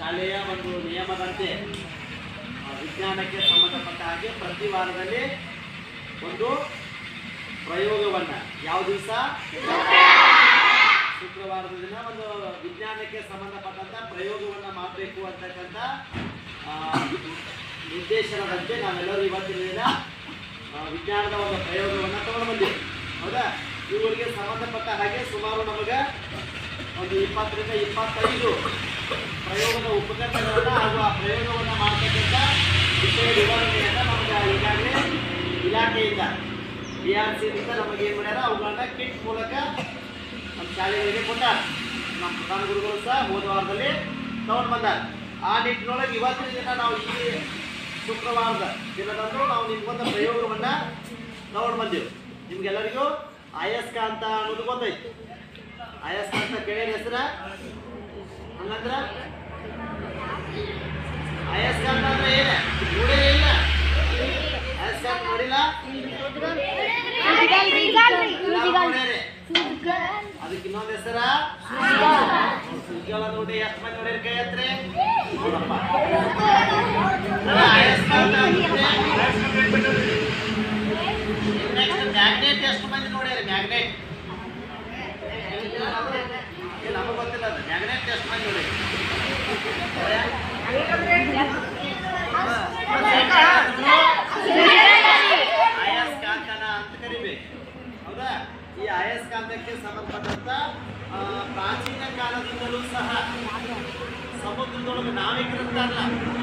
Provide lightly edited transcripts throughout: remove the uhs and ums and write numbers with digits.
ಶಾಲೆಯ ಒಂದು ನಿಯಮದಂತೆ ವಿಜ್ಞಾನಕ್ಕೆ ಸಂಬಂಧಪಟ್ಟ ಹಾಗೆ ಪ್ರತಿ ವಾರದಲ್ಲಿ ಒಂದು ಪ್ರಯೋಗವನ್ನು ಯಾವ ದಿವಸ ಶುಕ್ರವಾರದ ದಿನ ಒಂದು ವಿಜ್ಞಾನಕ್ಕೆ ಸಂಬಂಧಪಟ್ಟಂತ ಪ್ರಯೋಗವನ್ನು ಮಾಡಬೇಕು ಅಂತಕ್ಕಂಥ ನಿರ್ದೇಶನದಂತೆ ನಾವೆಲ್ಲರೂ ಇವತ್ತಿನ ದಿನ ವಿಜ್ಞಾನದ ಒಂದು ಪ್ರಯೋಗವನ್ನು ತಗೊಂಡು ಬಂದಿವಿ. ಹೌದಾ? ಇವುಗಳಿಗೆ ಸಂಬಂಧಪಟ್ಟ ಹಾಗೆ ಸುಮಾರು ನಮಗೆ ಒಂದು 20 ರಿಂದ 25 ಪ್ರಯೋಗದ ಉಪಕರಣಗಳನ್ನು ಹಾಗೂ ಆ ಪ್ರಯೋಗವನ್ನು ಮಾಡತಕ್ಕಂಥ ವಿಷಯ ವಿವರಣೆಯನ್ನು ನಮಗೆ ಈಗಾಗಲೇ ಇಲಾಖೆಯಿಂದ BRCಯಿಂದ ನಮಗೆ ಏನು ಮಾಡ್ಯಾರ ಅವುಗಳನ್ನ ಕಿಟ್ ಮೂಲಕ ನಮ್ಮ ಶಾಲೆಗಳಿಗೆ ಕೊಟ್ಟಾರ. ನಮ್ಮ ಪ್ರಧಾನ ಗುರುಗಳು ಸಹ ಹೋದ ವಾರದಲ್ಲಿ ತಗೊಂಡು ಬಂದಾರ. ಆ ನಿಟ್ಟಿನೊಳಗೆ ಇವತ್ತಿನ ದಿನ ನಾವು ಈ ಶುಕ್ರವಾರದ ದಿನದಂದು ನಾವು ನಿಮ್ಗೊಂದು ಪ್ರಯೋಗವನ್ನು ತಗೊಂಡು ಬಂದೆವು. ನಿಮ್ಗೆಲ್ಲರಿಗೂ ಅಯಸ್ಕಾಂತ ಅನ್ನೋದು ಗೊತ್ತೈತಿ. ಅಯಸ್ಕಾಂತ ಕೇಳಿದ ಹೆಸರ ಹಂಗಂದ್ರ ಅಯಸ್ಕಾಂತ ಅಂದ್ರೆ ಏನ ನೋಡೇ ಇಲ್ಲ? ಅಯಸ್ಕಾಂತ ನೋಡಿಲ್ಲ? ಅದಕ್ಕೆ ಇನ್ನೊಂದು ಹೆಸರ ಸೂಜಿಗಳ. ನೋಡಿ ಎಷ್ಟು ಮಂದಿ ನೋಡಿರಿ? ಕೈ ಹತ್ರಿ ನೋಡಪ್ಪ. ಅಯಸ್ಕಾಂತ ಮ್ಯಾಗ್ನೆಟ್ ಎಷ್ಟು ಮಂದಿ ನೋಡ್ಯಾರ? ಮ್ಯಾಗ್ನೆಟ್ ನಮಗೆ ಗೊತ್ತಿಲ್ಲ. ಅದು ಮ್ಯಾಗ್ನೆಟ್ ಎಷ್ಟು ಮಂದಿ ನೋಡಿ? ಅಯಸ್ಕಾಂತನ ಅಂತ ಕರಿಬೇಕು. ಹೌದಾ? ಈ ಅಯಸ್ಕಾಂತಕ್ಕೆ ಸಂಬಂಧಪಟ್ಟಂತ ಪ್ರಾಚೀನ ಕಾಲದಿಂದಲೂ ಸಹ ಸಮುದ್ರದೊಳಗೆ ನಾವಿಕರಂತಾರಲ್ಲ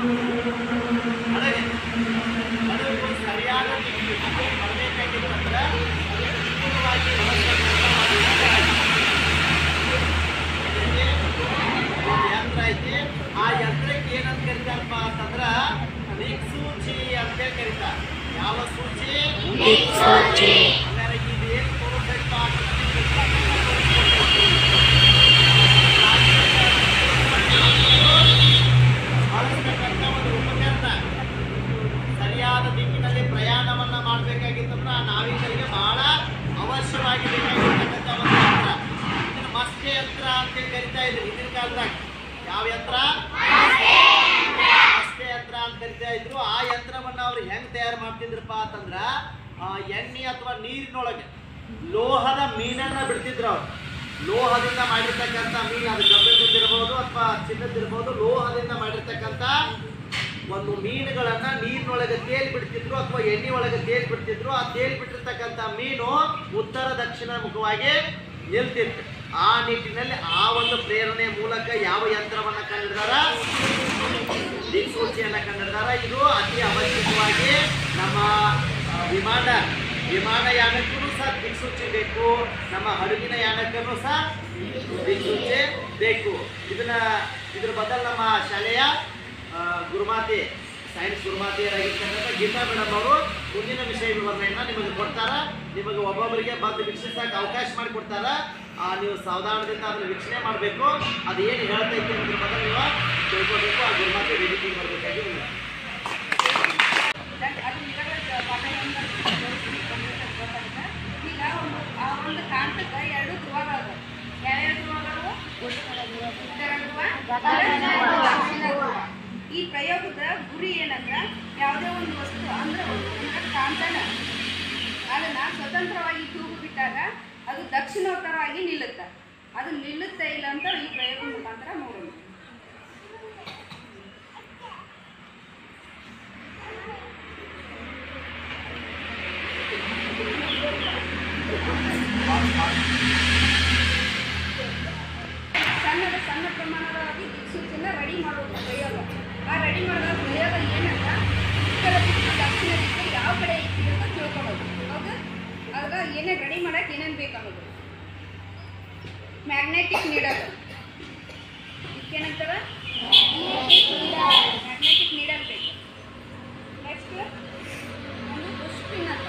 ಅದಕ್ಕೂ ಸರಿಯಾದ ಬರಬೇಕಾಗಿತ್ತಂದ್ರೆ ಯಂತ್ರ ಐತಿ. ಆ ಯಂತ್ರಕ್ಕೆ ಏನಂತ ಕರಿತಾರಪ್ಪ ಅಂತಂದ್ರ ದಿಕ್ಸೂಚಿ ಅಂತೇಳಿ ಕರೀತಾರೆ. ಯಾವ ಸೂಚಿ? ಹಾಗಾದ್ರೆ ಇದು ಏನು ತೋರಿಸ್ಬೇಕಪ್ಪ ಬಳಸಬೇಕಂತ ಒಂದು ಉಪಕರಣ. ಸರಿಯಾದ ದಿಕ್ಕಿನಲ್ಲಿ ಪ್ರಯಾಣವನ್ನ ಮಾಡಬೇಕಾಗಿತ್ತಂದ್ರೆ ಆ ನಾವಿಕರಿಗೆ ಬಹಳ ಅವಶ್ಯವಾಗಿ ಬೇಕಾಗಿರ್ತಕ್ಕಂಥ ಒಂದು ಯಂತ್ರ. ಇದನ್ನು ಮಸ್ತೆ ಯಂತ್ರ ಅಂತೇಳಿ ಕರಿತಾ ಇದ್ರು ಹಿಂದಿನ ಕಾಲದಾಗ. ಯಾವ ಯಂತ್ರ? ಮಸ್ತೆ ಯಂತ್ರ ಅಂತ ಕರಿತಾ ಇದ್ರು. ಆ ಯಂತ್ರವನ್ನ ಅವ್ರು ಹೆಂಗ್ ತಯಾರು ಮಾಡ್ತಿದ್ರಪ್ಪ ಅಂತಂದ್ರ ಎಣ್ಣೆ ಅಥವಾ ನೀರಿನೊಳಗೆ ಲೋಹದ ಮೀನನ್ನ ಬಿಡ್ತಿದ್ರು ಅವ್ರು. ಲೋಹದಿಂದ ಮಾಡಿರ್ತಕ್ಕಂಥ ಮೀನು, ಅದು ಕಬ್ಬಿಣದಿರ್ಬೋದು ಅಥವಾ ಚಿನ್ನದಿರ್ಬೋದು, ಲೋಹದಿಂದ ಮಾಡಿರ್ತಕ್ಕಂಥ ಒಂದು ಮೀನುಗಳನ್ನ ನೀರಿನೊಳಗೆ ತೇಲ್ ಬಿಡ್ತಿದ್ರು ಅಥವಾ ಎಣ್ಣೆ ಒಳಗೆ ತೇಲ್ ಬಿಡ್ತಿದ್ರು. ಆ ತೇಲ್ ಬಿಟ್ಟಿರ್ತಕ್ಕಂಥ ಮೀನು ಉತ್ತರ ದಕ್ಷಿಣ ಮುಖವಾಗಿ ನಿಲ್ತಿತ್ತು. ಆ ನಿಟ್ಟಿನಲ್ಲಿ ಆ ಒಂದು ಪ್ರೇರಣೆ ಮೂಲಕ ಯಾವ ಯಂತ್ರವನ್ನ ಕಂಡಿಡ್ದಾರ? ದಿಕ್ಸೂಚಿಯನ್ನ ಕಂಡಿಡ್ದಾರ. ಇದು ಅತಿ ಅವಶ್ಯಕವಾಗಿ ನಮ್ಮ ವಿಮಾನಯಾನಕ್ಕೂ ಸಹ ದಿಕ್ಸೂಚಿ ಬೇಕು. ನಮ್ಮ ಹಡಗಿನ ಯಾನಕ್ಕೂ ಸಹ ದಿಕ್ಸೂಚಿ ಬೇಕು. ಇದ್ರ ಬದಲು ನಮ್ಮ ಶಾಲೆಯ ಗುರುಮಾತೆ, ಸೈನ್ಸ್ ಗುರುಮಾತೆಯರಾಗಿರ್ತಕ್ಕಂಥ ಗೀತಾ ಮೇಡಮ್ ಅವರು ಮುಂದಿನ ವಿಷಯ ವಿವರಣೆಯನ್ನು ನಿಮಗೆ ಕೊಡ್ತಾರ. ನಿಮಗೆ ಒಬ್ಬೊಬ್ಬರಿಗೆ ಬಂದು ವೀಕ್ಷಿಸಕ್ಕೆ ಅವಕಾಶ ಮಾಡಿಕೊಡ್ತಾರ. ನೀವು ಸಾವಧಾನದಿಂದ ಅದನ್ನು ವೀಕ್ಷಣೆ ಮಾಡಬೇಕು. ಅದು ಏನು ಹೇಳ್ತೈತಿ ಅನ್ನೋದ್ರ ಬಗ್ಗೆ ನೀವು ತಿಳ್ಕೋಬೇಕು. ಆ ಗುರುಮಾತೆ ವೇದಿಕೆಗೆ ಬರಬೇಕಾಗಿ ಈಗ ಆ ಒಂದು ಕಾಂತಕ್ಕೆ 2 ಧ್ರುವಗಳು. ಯಾವ್ಯಾವ ಧ್ರುವಗಳು? ಉತ್ತರ ಧ್ರುವ, ದಕ್ಷಿಣ ಧ್ರುವ. ಈ ಪ್ರಯೋಗದ ಗುರಿ ಏನಂದ್ರೆ ಯಾವುದೇ ಒಂದು ವಸ್ತು ಅಂದ್ರೆ ಕಾಂತನ ಅದನ್ನ ಸ್ವತಂತ್ರವಾಗಿ ತೂಗು ಬಿಟ್ಟಾಗ ಅದು ದಕ್ಷಿಣೋತ್ತರವಾಗಿ ನಿಲ್ಲುತ್ತೆ. ಅದು ನಿಲ್ಲುತ್ತೆ ಇಲ್ಲ ಅಂತ ಈ ಪ್ರಯೋಗ ಮುಖಾಂತರ ನೋಡೋಣ. ಸಣ್ಣ ಪ್ರಮಾಣವಾಗಿ ದಿಕ್ಸೂಚಿನ ರೆಡಿ ಮಾಡೋದು ಪ್ರಯೋಗ. ಆ ರೆಡಿ ಮಾಡೋ ಪ್ರಯೋಗ ಏನಂತ ಉತ್ತರ ದಿಕ್ಕು ದಕ್ಷಿಣ ದಿಕ್ಕು ಯಾವ ಕಡೆ ಐತಿ ಅಂತ ತಿಳ್ಕೊಳ್ಳೋದು. ಹೌದು? ಆಗ ಏನೇನು ರೆಡಿ ಮಾಡಕ್ಕೆ ಏನೇನು ಬೇಕು ಅನ್ನೋದು. Magnetic needle. ಇದಕ್ಕೇನಂತಾರ? ಮ್ಯಾಗ್ನೆಟಿಕ್ ನೀಡಲ್ ಬೇಕು. ನೆಕ್ಸ್ಟ್ ಒಂದು ಪುಷ್ಪಿನ್ ಅಂತ.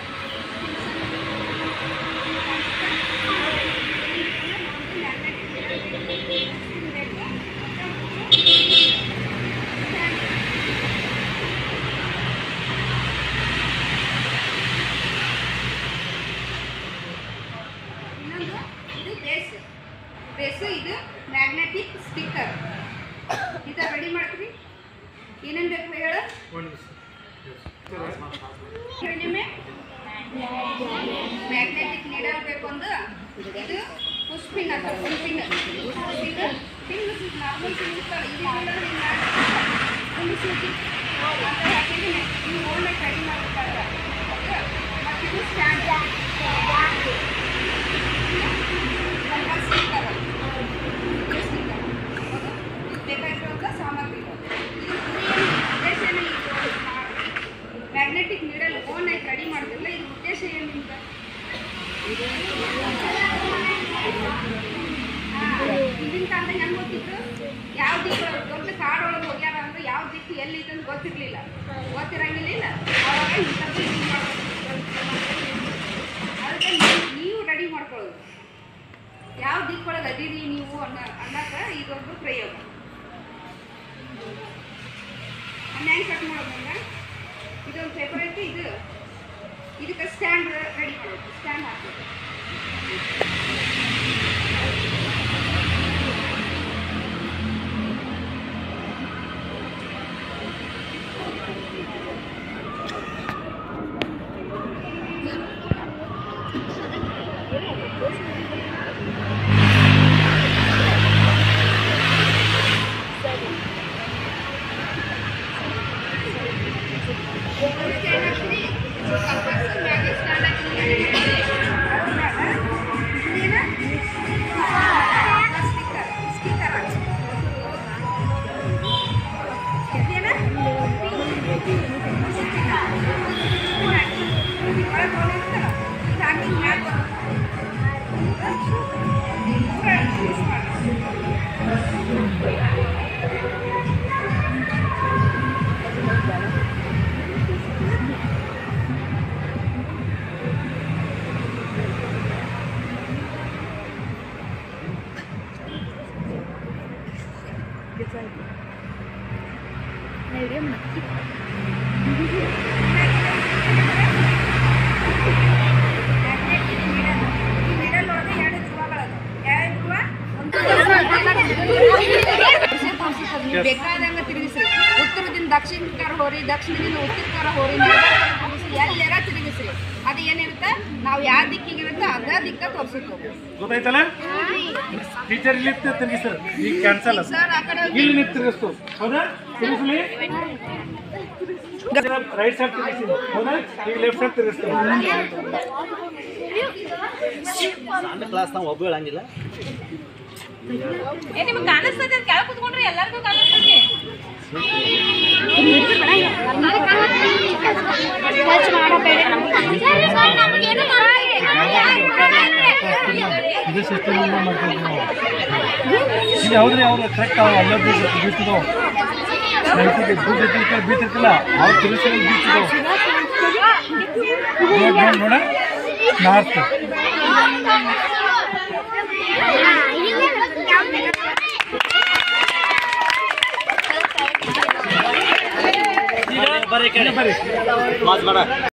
ಇನ್ನೊಂದು ಇದು ಬೇಸ್. ಇದು ಮ್ಯಾಗ್ನೆಟಿಕ್ ಸ್ಟಿಕ್ಕರ್. ಕಡಿಮೆ ಮ್ಯಾಗ್ನೆಟಿಕ್ ನೀಡಲ್ ಬೇಕು ಒಂದು ಇದು ಪುಷ್ಪಿನ್ ಅಂತ ಪುಷ್ಪಿನ್ ಪಿನ್ ನಾರ್ಮಲ್ ಪಿನ್ ಇರ್ತಾವೆ ಇದು ಹಾಕಿದ್ದೀನಿ ನೀವು ಓಲ್ಡ್ ಕಡಿಮೆ ಮಾಡಬೇಕಾದ್ರೆ ಮತ್ತು ಇದು ಸ್ಟ್ಯಾಂಡ್ ಬೇಕಾಗಿರುವಂಥ ಸಾಮಗ್ರಿಗಳು ಮ್ಯಾಗ್ನೆಟಿಕ್ ನೀಡಲ್ ಓನ್ ಆಗಿ ರೆಡಿ ಮಾಡೋದಿಲ್ಲ ಇದು ಉದ್ದೇಶ ಏನಿಂದ ಹಿಂದಿನ ಕಾಲದಾಗ ಹೆಂಗೆ ಗೊತ್ತಿತ್ತು ಯಾವ ದಿಕ್ಕು ದೊಡ್ಡ ಕಾಡೊಳಗೆ ಹೋಗ್ಯಾರ ಅಂದ್ರೆ ಯಾವ ದಿಕ್ಕು ಎಲ್ಲಿ ಇತ್ತು ಅಂತ ಗೊತ್ತಿರಲಿಲ್ಲ ಗೊತ್ತಿರಂಗಿಲ್ಲ ಅವಾಗ ಇಂಥದ್ದು ಯೂಸ್ ಮಾಡ್ಬೇಕು ಅದಕ್ಕೆ ನೀವು ರೆಡಿ ಮಾಡ್ಕೊಳ್ಳೋದು ಯಾವ ದಿಕ್ಕೊಳಗೆ ಅದೀರಿ ನೀವು ಅನ್ನೋಕೆ ಇದೊಂದು ಪ್ರಯೋಗ ಹೆಂಗೆ ಕಟ್ ಮಾಡೋದಂದ್ರೆ ಇದೊಂದು ಪೇಪರ್ ಐತಿ ಇದಕ್ಕೆ ಸ್ಟ್ಯಾಂಡ್ ರೆಡಿ ಮಾಡೋದು ಸ್ಟ್ಯಾಂಡ್ ಹಾಕೋದು ಬೇಕಾದಂಗೆ ತಿರುಗಿಸ್ರಿ ಉತ್ತರದಿಂದ ದಕ್ಷಿಣಕ್ಕಾರ ಹೋರಿ ದಕ್ಷಿಣದಿಂದ ಉತ್ತರಕ್ಕಾರ ಹೋರಿ ತಿರುಗಿಸ್ರಿ ಎಲ್ಲೆಲ್ಲ ತಿರುಗಿಸ್ರಿ ಅದು ಏನಿರುತ್ತೆ ನಾವು ಯಾವ ದಿಕ್ಕಿಗಿರುತ್ತೆ ಅದ ದಿಕ್ಕ ತೋರಿಸುತ್ತೆ ಗೊತ್ತಾಯ್ತಲ್ಲ ಟೀಚರ್ ಇಲ್ಲಿ ತಿರುಗಿಸ್ತಾರೆ ಈಗ ಕ್ಯಾನ್ಸಲ್ ಸರ್ ಆ ಕಡೆ ಇಲ್ಲಿ ನಿಂತು ತಿರುಗಿಸ್ತು ಹೌದಾ ತಿರುಗಿಸ್ಲಿ ರೈಟ್ ಸೈಡ್ ತಿರುಗಿಸಿ ಹೌದಾ ಈಗ ಲೆಫ್ಟ್ ಸೈಡ್ ತಿರುಗಿಸ್ತಾರೆ ಸಣ್ಣ ಕ್ಲಾಸ್ ನಾವು ಒಬ್ಬ ಹೇಳಂಗಿಲ್ಲ ನಿಮ್ಗೆ ಕಾಣಿಸ್ತದೆ ಕೆಳಗೆ ಕುತ್ಕೊಂಡ್ರೆ ಎಲ್ಲರಿಗೂ ಕಾಣಿಸ್ತದೆ ಇದು ಸಿಸ್ಟಮ್ ಮಾಡ್ತೀವಿ ನಾವು ಇಲ್ಲಿ ಹೌದ್ರಿ ಅವ್ರು ಕರೆಕ್ಟ್ ಅವು ಎಲ್ಲ ಬೀಳ್ತಿದ್ದವು ಬೀಳ್ತಿರ್ತಿಲ್ಲ ಅವ್ರು ತಿರುಗಿಸಿ ಬೀಳ್ತಿದ್ದವು ನೋಡ ನಾರ್ತ್ ಬರ್ರಿ